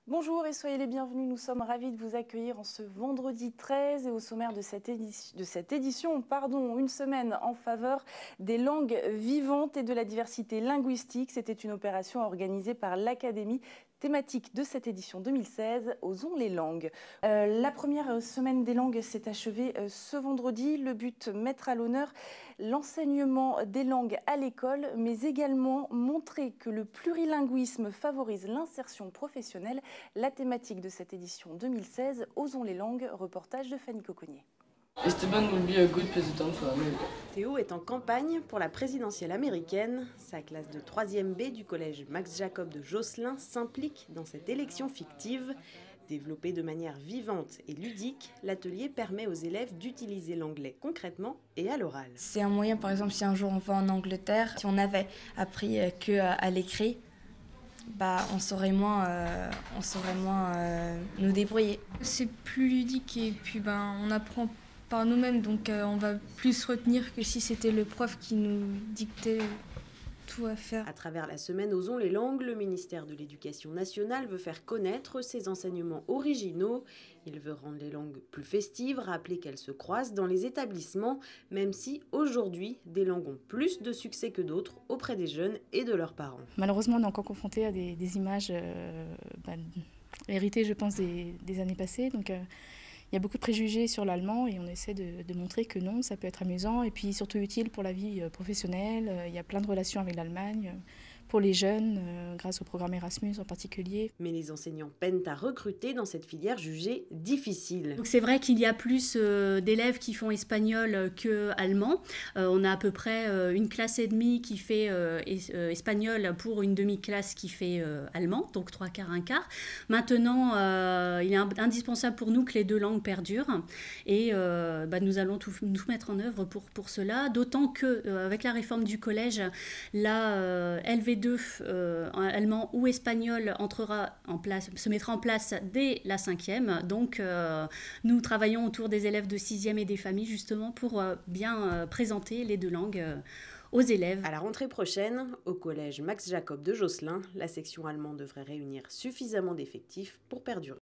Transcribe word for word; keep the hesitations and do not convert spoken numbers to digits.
Bonjour et soyez les bienvenus, nous sommes ravis de vous accueillir en ce vendredi treize et au sommaire de cette édition, de cette édition pardon, une semaine en faveur des langues vivantes et de la diversité linguistique. C'était une opération organisée par l'Académie thématique de cette édition deux mille seize, Osons les langues. Euh, la première semaine des langues s'est achevée euh, ce vendredi. Le but, mettre à l'honneur l'enseignement des langues à l'école, mais également montrer que le plurilinguisme favorise l'insertion professionnelle. La thématique de cette édition deux mille seize, Osons les langues, reportage de Fanny Coconnier. Esteban will be a good president for America. Théo est en campagne pour la présidentielle américaine. Sa classe de troisième B du collège Max Jacob de Josselin s'implique dans cette élection fictive. Développé de manière vivante et ludique, l'atelier permet aux élèves d'utiliser l'anglais concrètement et à l'oral. C'est un moyen, par exemple, si un jour on va en Angleterre, si on avait appris que à l'écrit, bah, on saurait moins, euh, on saurait moins euh, nous débrouiller. C'est plus ludique et puis ben, on apprend par nous-mêmes, donc euh, on va plus retenir que si c'était le prof qui nous dictait tout à faire. À travers la semaine Osons les langues, le ministère de l'Éducation nationale veut faire connaître ses enseignements originaux. Il veut rendre les langues plus festives, rappeler qu'elles se croisent dans les établissements, même si aujourd'hui, des langues ont plus de succès que d'autres auprès des jeunes et de leurs parents. Malheureusement, on est encore confronté à des, des images euh, bah, héritées, je pense, des, des années passées. Donc, euh, il y a beaucoup de préjugés sur l'allemand et on essaie de, de montrer que non, ça peut être amusant et puis surtout utile pour la vie professionnelle. Il y a plein de relations avec l'Allemagne, pour les jeunes, grâce au programme Erasmus en particulier. Mais les enseignants peinent à recruter dans cette filière jugée difficile. Donc c'est vrai qu'il y a plus euh, d'élèves qui font espagnol que allemand. Euh, on a à peu près euh, une classe et demie qui fait euh, es euh, espagnol pour une demi-classe qui fait euh, allemand, donc trois quarts, un quart. Maintenant, euh, il est indispensable pour nous que les deux langues perdurent et euh, bah, nous allons tout, tout mettre en œuvre pour, pour cela, d'autant que euh, avec la réforme du collège, la euh, L V deux euh, allemand ou espagnol entrera en place, se mettra en place dès la cinquième. Donc euh, nous travaillons autour des élèves de sixième et des familles justement pour euh, bien euh, présenter les deux langues euh, aux élèves. À la rentrée prochaine, au collège Max Jacob de Josselin, la section allemande devrait réunir suffisamment d'effectifs pour perdurer.